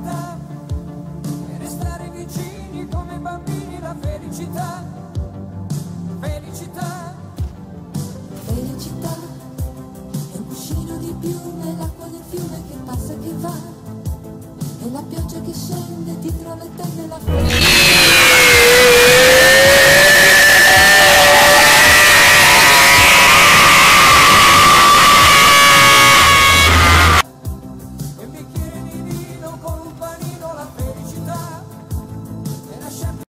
libertà e restare vicini come bambini. La felicità, felicità, felicità è un cuscino di piume, l'acqua del fiume che passa e che va, e la pioggia che scende dietro le tende, la felicità.